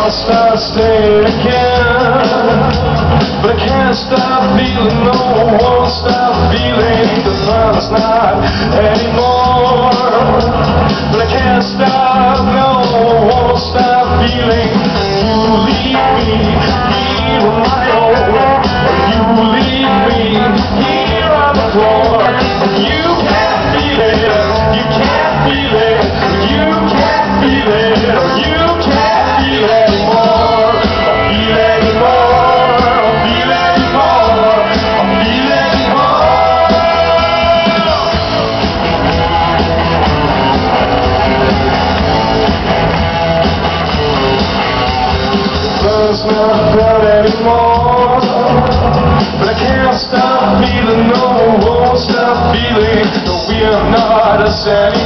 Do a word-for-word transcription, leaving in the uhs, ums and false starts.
wanna start staying again, but I can't stop feeling, no, won't stop feeling the promise not anymore. But I can't stop, no, won't stop feeling. You leave me here on my own, you leave me here on the floor. You can't feel it, you can't feel it, you can't feel it, you can't feel it anymore. Feel anymore, feel anymore, feel anymore. Love's not felt anymore, but I can't stop feeling, no, won't stop feeling. No, we are not a sad